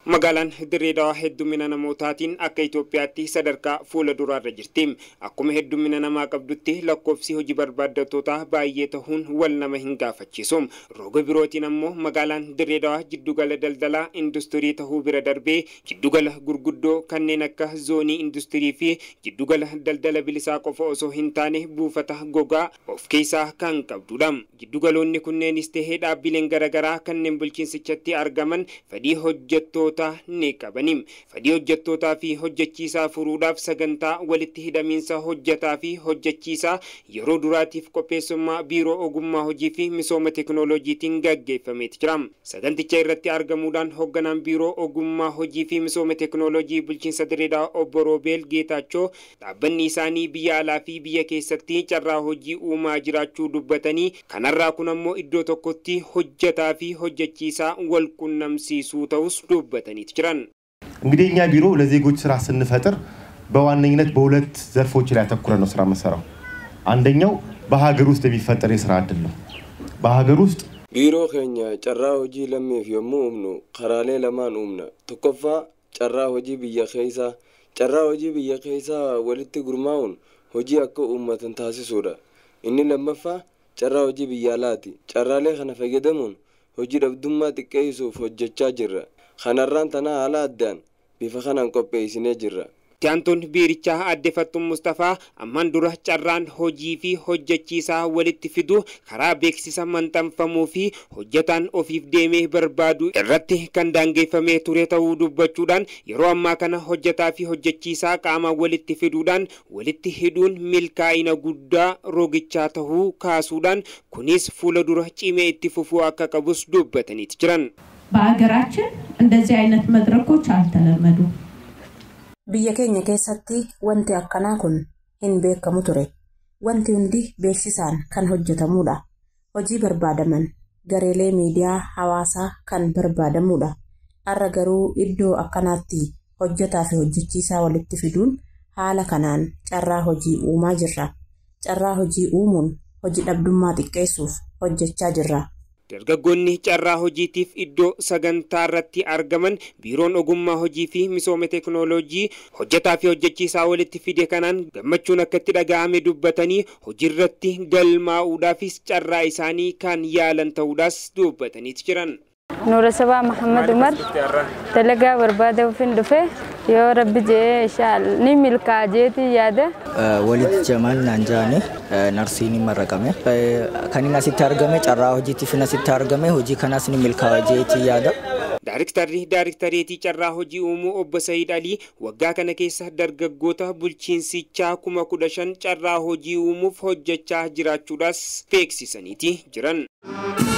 Magaalaan Dirreedawaa heddumina namootaatiin akka Itoophiyaatti sadarkaa fuula duraarra jirti. Akkuma heddumina namaa qabdutti lakkoofsi hojii barbaaddattoota baay'ee ta'uun wal nama hin gaafachiisu. Roga birootiin ammoo magaalaan Dirreedawaa jiddugala daldalaa industirii ta'uu bira darbee jiddugala gurguddoo kanneen akka zoonii industirii fi jiddugala daldala bilisaa qofa osoo hin taane buufata gogaa of keessaa kan qabdudha. Jiddugaloonni kunneenis ta'ee dhaabbileen garaagaraa kanneen bulchiinsichatti argaman fedhii hojjettoota ni qabanim. Fedhii hojjettootaa fi hojjechiisaa furuudhaaf sagantaa walitti hidhamiinsa hojjetaa fi hojjechiisaa yeroo duraatiif qopheessummaa biiroo ogummaa hojii fi misooma teekinooloojiitiin gaggeeffameeti jira. Saganticha irratti argamuudhaan hoogganaan biiroo ogummaa hojii fi misooma teekinooloojii bulchiinsa Dirreedawaa obbo Roobeel Geetaachoo dhaabbanni isaanii biyya alaa fi biyya keessatti carraa hojii uumaa jiraachuu dubbatanii kanarraa kun ammoo iddoo tokkotti hojjetaa fi hojjechiisaa wal qunnamsiisuu ta'us dubbatan. እንግዲህ እኛ ቢሮ ለዜጎች ስራ ስንፈጥር በዋነኝነት በሁለት ዘርፎች ላይ አተኩረን ነው ስራ መሰራው። አንደኛው በሀገር ውስጥ የሚፈጠር የስራ እድል ነው። በሀገር ውስጥ ቢሮ ከኛ ጨራ ሆጂ ለሚፍ የሙምኑ ቀራሌ ለማን ኡምና ተቆፋ ጨራ ሆጂ በየኸይሳ ጨራ ሆጂ በየኸይሳ ወልት ጉርማውን ሆጂ አከ ኡመተን ታሲሱዳ እኒ ለመፋ ጨራ ሆጂ በያላቲ ጨራሌ ከነፈገደሙን ሆጂ ደብዱማ ጥቀይሱ ፎጀቻ ጅራ خنران تنا على الدان بفخنا نكوبي سنجرة. Tianton biirichaa addefattuun Mustafaa ammaan dura carraan hojii fi hojjechiisaa walitti fidu karaa beeksisa maxxanfamuu fi hojjetaan ofiif deemee barbaadu irratti kan daangeffamee ture ta'uu dubbachuudhaan yeroo ammaa kana hojjetaa fi hojjechiisaa qaama walitti fiduudhaan walitti hidhuun milkaa'ina guddaa rogichaa ta'uu kaasuudhaan kunis fuula dura cimee itti fufuu akka qabus dubbataniiti jiran. በአገራችን እንደዚህ አይነት መድረኮች አልተለመዱም። Biyya keessatti wanti akkanaa kun hin beekamu ture. Wanti hundi beeksisaan kan hojjetamudha. Hojii barbaadaman gareelee miidiyaa hawaasaa kan barbaadamudha. Har'a garuu iddoo akkanaatti hojjetaa fi hojjechiisaa walitti fiduun haala kanaan carraa hojii uumaa jirra. Carraa hojii uumuun hojii dhabdummaa xiqqeessuuf hojjechaa jirra. Dargaggoonni carraa hojiitiif iddoo sagantaa irratti argaman biiroon ogummaa hojii fi misooma teekinooloojii hojjetaa fi hojjechiisaa walitti fide kanaan gammachuun akka itti dhaga'ame dubbatanii hojiirratti galmaa'uudhaafis carraa isaanii kan yaalan ta'uudhaas dubbataniiti jiran. نور سبا محمد عمر تلقى بربادة وفين دفع يا رب جاي شال نميل كاجيتي ياده ولد جمال نانجاني نرسيني مرة كمه كاني ناسي ترجمة جراه جيتي في ناسي ترجمة هجي كناس نميل كاجيتي ياده Daareektarii carraa hojii uumuu obbo Sayyid Ali waggaa kana keessa dargaggoota bulchiinsichaa 15,000 carraa hojii uumuuf hojjechaa jiraachuudhaas beeksisaniiti jiran.